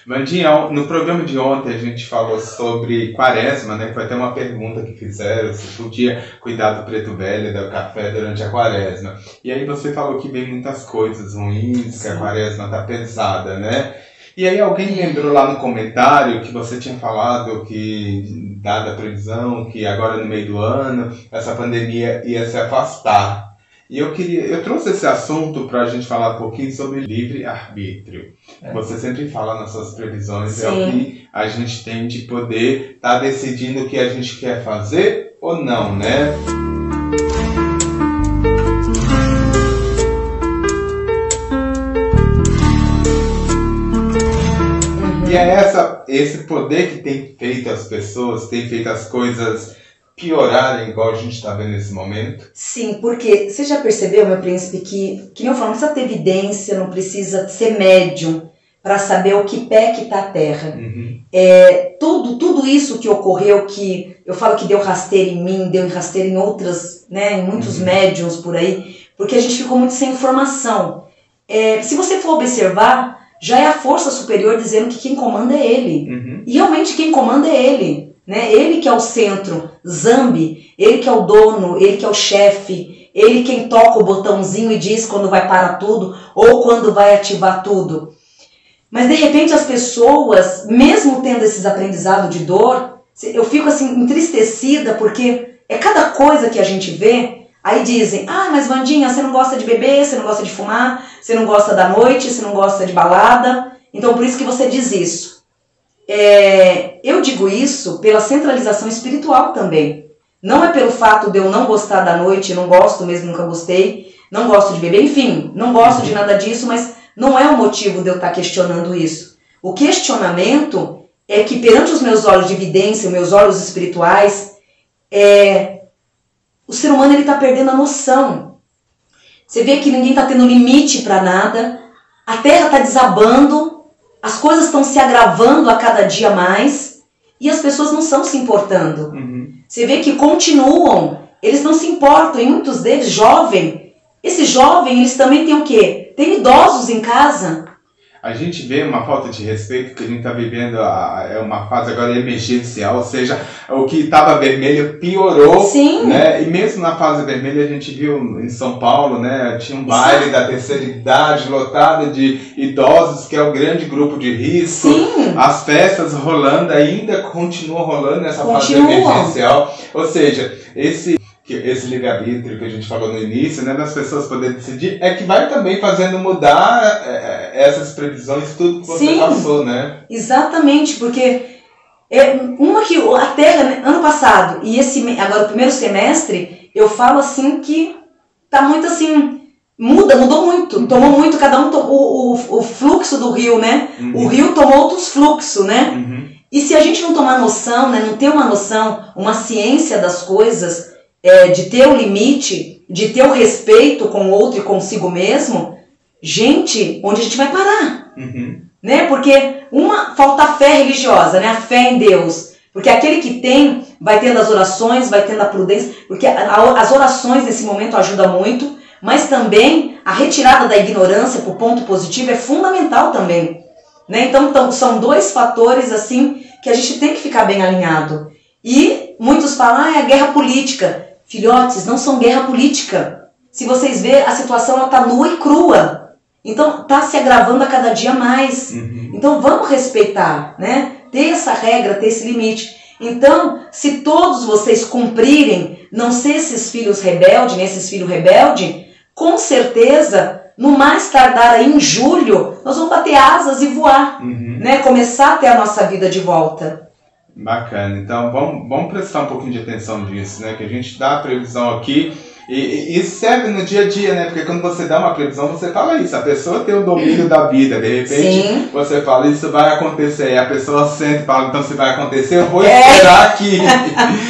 Vandinha, no programa de ontem a gente falou sobre quaresma, né? Foi até uma pergunta que fizeram, se podia cuidar do preto velho, do café durante a quaresma. E aí você falou que vem muitas coisas ruins, que a quaresma tá pesada, né? E aí alguém lembrou lá no comentário que você tinha falado que, dada a previsão, que agora no meio do ano, essa pandemia ia se afastar. E eu trouxe esse assunto para a gente falar um pouquinho sobre livre-arbítrio. Você sempre fala nas suas previsões, Sim. É o que a gente tem de poder estar decidindo o que a gente quer fazer ou não, né? E é esse poder que tem feito as pessoas, tem feito as coisas piorarem, igual a gente está vendo nesse momento? Sim, porque você já percebeu, meu príncipe, que eu falo, não precisa ter evidência, não precisa ser médium para saber o que pé que está a terra. Tudo isso que ocorreu, que eu falo que deu rasteiro em mim, deu rasteiro em outras, né, em muitos médiums por aí, porque a gente ficou muito sem informação. Se você for observar, já é a força superior dizendo que quem comanda é ele. E realmente quem comanda é ele. Né? Ele que é o centro, Zambi, ele que é o dono, ele que é o chefe, ele quem toca o botãozinho e diz quando vai parar tudo ou quando vai ativar tudo. Mas de repente as pessoas, mesmo tendo esses aprendizados de dor, eu fico assim entristecida porque é cada coisa que a gente vê. Aí dizem, mas Vandinha, você não gosta de beber, você não gosta de fumar, você não gosta da noite, você não gosta de balada, então por isso que você diz isso. Eu digo isso pela centralização espiritual também. Não é pelo fato de eu não gostar da noite, não gosto mesmo, nunca gostei, não gosto de beber, enfim, não gosto de nada disso, mas não é o motivo de eu estar questionando isso. O questionamento é que perante os meus olhos de evidência, meus olhos espirituais, o ser humano está perdendo a noção. Você vê que ninguém está tendo limite para nada, a terra está desabando, as coisas estão se agravando a cada dia mais e as pessoas não estão se importando. Você vê que continuam, eles não se importam, e muitos deles, jovem. Esse jovem, eles também têm o quê? Tem idosos em casa. A gente vê uma falta de respeito que a gente está vivendo, é uma fase agora emergencial, ou seja, o que estava vermelho piorou. Sim. Né? E mesmo na fase vermelha a gente viu em São Paulo, né? Tinha um baile da terceira idade lotado de idosos, que é o grande grupo de risco. Sim. As festas rolando, ainda continuam rolando nessa fase emergencial. Ou seja, esse livre-arbítrio que a gente falou no início, né, das pessoas poderem decidir, é que vai também fazendo mudar essas previsões, tudo que você passou, né? Exatamente, porque uma que a Terra, né, ano passado, e agora o primeiro semestre, eu falo assim que tá muito assim, mudou muito, tomou muito, cada um o fluxo do rio, né? O rio tomou outros fluxos, né? E se a gente não tomar noção, né, não ter uma noção, uma ciência das coisas, de ter o limite, de ter o respeito com o outro e consigo mesmo, gente, onde a gente vai parar? Né? Porque falta a fé religiosa, né? A fé em Deus. Porque aquele que tem, vai tendo as orações, vai tendo a prudência, porque as orações nesse momento ajudam muito, mas também a retirada da ignorância para o ponto positivo é fundamental também. Né? Então são dois fatores assim que a gente tem que ficar bem alinhado. E muitos falam, é a guerra política. Filhotes, não são guerra política. Se vocês verem, a situação está nua e crua. Então está se agravando a cada dia mais. Então vamos respeitar, né? Ter essa regra, ter esse limite. Então, se todos vocês cumprirem, não ser esses filhos rebeldes, né? Esses filhos rebeldes, com certeza, no mais tardar aí em julho, nós vamos bater asas e voar. Né? Começar a ter a nossa vida de volta. Bacana, então vamos prestar um pouquinho de atenção nisso, né? Que a gente dá a previsão aqui e isso serve no dia a dia, né? Porque quando você dá uma previsão, você fala isso, a pessoa tem o domínio da vida, de repente você fala, isso vai acontecer, e a pessoa sente e fala, então se vai acontecer, eu vou esperar aqui, né?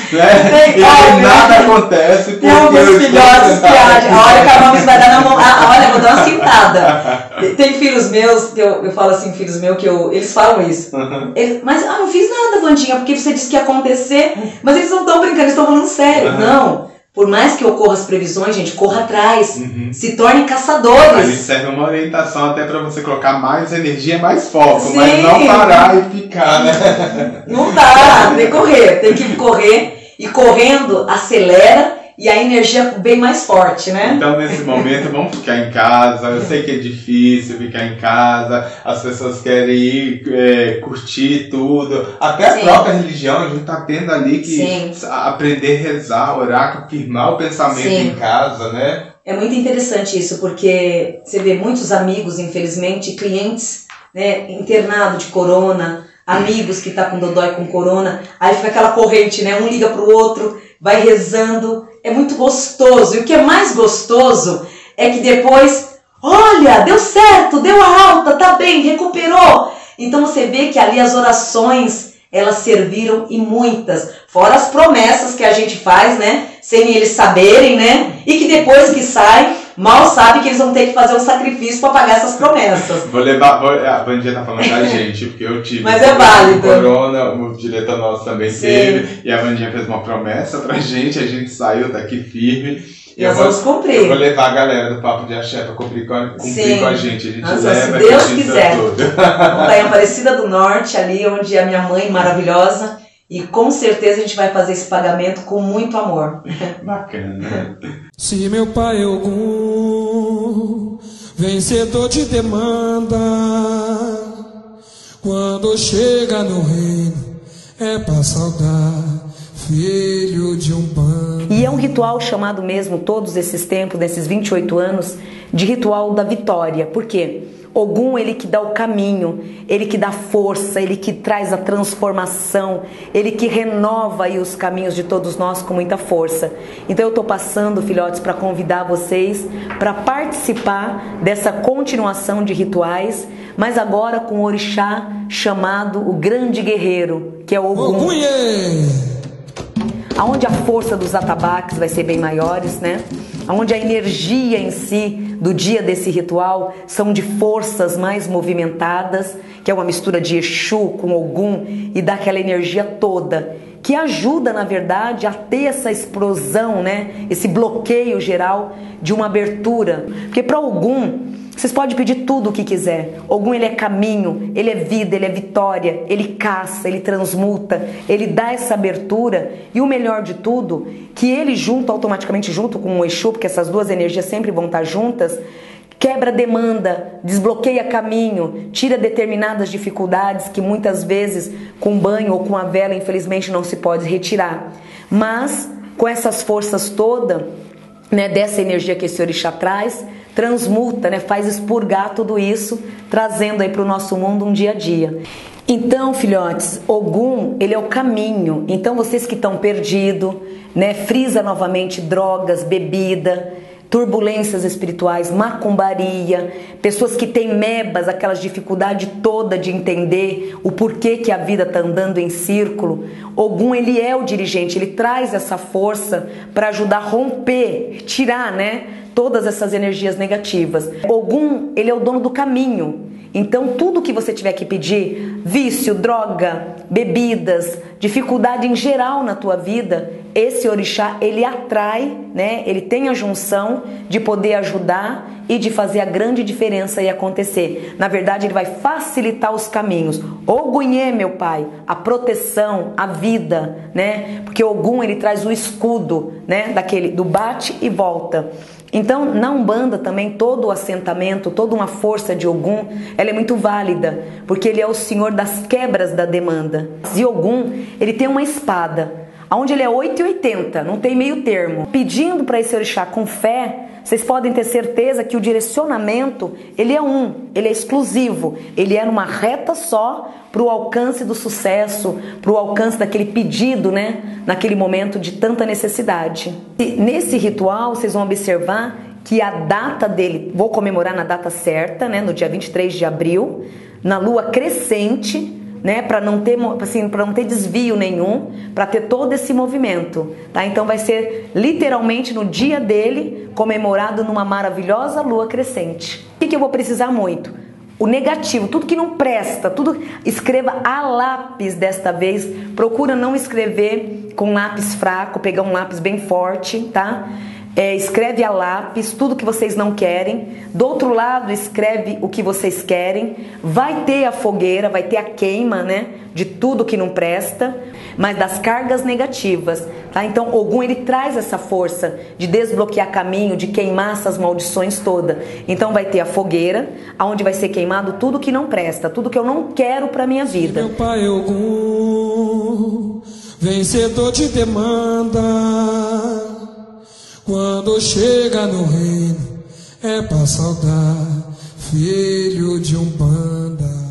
E aí nada acontece, porque eu filhotes que agem, olha que a mão vai dar na mão, olha, vou dar uma cintada. Tem filhos meus, que eu falo assim, filhos meus, que eles falam isso. Mas não fiz nada, Vandinha, porque você disse que ia acontecer, mas eles não estão brincando, eles estão falando sério. Não. Por mais que ocorra as previsões, gente, corra atrás. Se tornem caçadores. Ali serve uma orientação até para você colocar mais energia, mais foco, Sim. mas não parar e ficar, né? Não dá, tem que correr. Tem que correr. E correndo, acelera e a energia vem mais forte, né? Então, nesse momento, vamos ficar em casa. Eu sei que é difícil ficar em casa. As pessoas querem ir curtir tudo. Até a própria religião, a gente está tendo ali que aprender a rezar, orar, firmar o pensamento em casa, né? É muito interessante isso, porque você vê muitos amigos, infelizmente, clientes, né, internados de corona, amigos que tá com dodói com corona, aí fica aquela corrente, né? Um liga pro outro, vai rezando, é muito gostoso. E o que é mais gostoso é que depois, olha, deu certo, deu a alta, tá bem, recuperou. Então você vê que ali as orações, elas serviram e muitas, fora as promessas que a gente faz, né? Sem eles saberem, né? E que depois que sai, mal sabe que eles vão ter que fazer um sacrifício para pagar essas promessas. A Vandinha tá falando da gente, porque eu tive. Mas é válido. Corona, o diretor nosso também teve, e a Vandinha fez uma promessa pra gente, a gente saiu daqui firme. E nós vamos cumprir. Eu vou levar a galera do Papo de Axé pra cumprir com a gente. A gente leva, se Deus quiser. Vamos estar em Aparecida do Norte, ali onde é a minha mãe maravilhosa. E com certeza a gente vai fazer esse pagamento com muito amor. Bacana. Se meu pai é algum vencedor de demanda, quando chega no reino é pra saudar filho de um bando. E é um ritual chamado mesmo, todos esses tempos, nesses 28 anos, de ritual da vitória. Por quê? Ogum, ele que dá o caminho, ele que dá força, ele que traz a transformação, ele que renova aí os caminhos de todos nós com muita força. Então eu estou passando, filhotes, para convidar vocês para participar dessa continuação de rituais, mas agora com o orixá chamado o Grande Guerreiro, que é o Ogum. Aonde a força dos atabaques vai ser bem maiores, né? Onde a energia em si do dia desse ritual são de forças mais movimentadas, que é uma mistura de Exu com Ogum, e dá aquela energia toda, que ajuda, na verdade, a ter essa explosão, né? Esse bloqueio geral de uma abertura. Porque para Ogum, vocês podem pedir tudo o que quiser. Ogum, ele é caminho, ele é vida, ele é vitória, ele caça, ele transmuta, ele dá essa abertura. E o melhor de tudo, que ele automaticamente junto com o Exu, porque essas duas energias sempre vão estar juntas, quebra demanda, desbloqueia caminho, tira determinadas dificuldades que muitas vezes com banho ou com a vela, infelizmente, não se pode retirar. Mas com essas forças todas, né, dessa energia que esse orixá traz, transmuta, né, faz expurgar tudo isso, trazendo aí para o nosso mundo um dia a dia. Então, filhotes, Ogum, ele é o caminho. Então, vocês que estão perdidos, né, frisa novamente drogas, bebida, turbulências espirituais, macumbaria, pessoas que têm mebas, aquelas dificuldade toda de entender o porquê que a vida está andando em círculo. Ogum, ele é o dirigente, ele traz essa força para ajudar a romper, tirar, né, todas essas energias negativas. Ogum, ele é o dono do caminho. Então, tudo que você tiver que pedir, vício, droga, bebidas, dificuldade em geral na tua vida, esse orixá, ele atrai, né? Ele tem a junção de poder ajudar e de fazer a grande diferença e acontecer. Na verdade, ele vai facilitar os caminhos. Ogunhê, meu pai, a proteção, a vida, né? Porque Ogum, ele traz o escudo, né? Do bate e volta. Então, na Umbanda também, todo o assentamento, toda uma força de Ogum, ela é muito válida, porque ele é o senhor das quebras da demanda. E Ogum, ele tem uma espada, onde ele é 8,80, não tem meio termo. Pedindo para esse orixá com fé, vocês podem ter certeza que o direcionamento, ele é exclusivo, ele é numa reta só para o alcance do sucesso, para o alcance daquele pedido, né? Naquele momento de tanta necessidade. E nesse ritual, vocês vão observar que a data dele, vou comemorar na data certa, né? No dia 23 de abril, na lua crescente, né, para não ter, assim, para não ter desvio nenhum, para ter todo esse movimento, tá? Então vai ser literalmente no dia dele, comemorado numa maravilhosa lua crescente. O que eu vou precisar muito? o negativo, tudo que não presta, tudo, escreva a lápis desta vez. Procura não escrever com lápis fraco, pegar um lápis bem forte, tá? Escreve a lápis tudo que vocês não querem. Do outro lado, escreve o que vocês querem. Vai ter a fogueira, vai ter a queima, né, de tudo que não presta, mas das cargas negativas, tá? Então Ogum, ele traz essa força de desbloquear caminho, de queimar essas maldições todas. Então vai ter a fogueira, onde vai ser queimado tudo que não presta, tudo que eu não quero pra minha vida. Meu pai Ogum, vencedor de demanda, quando chega no reino é pra saudar, filho de Umbanda.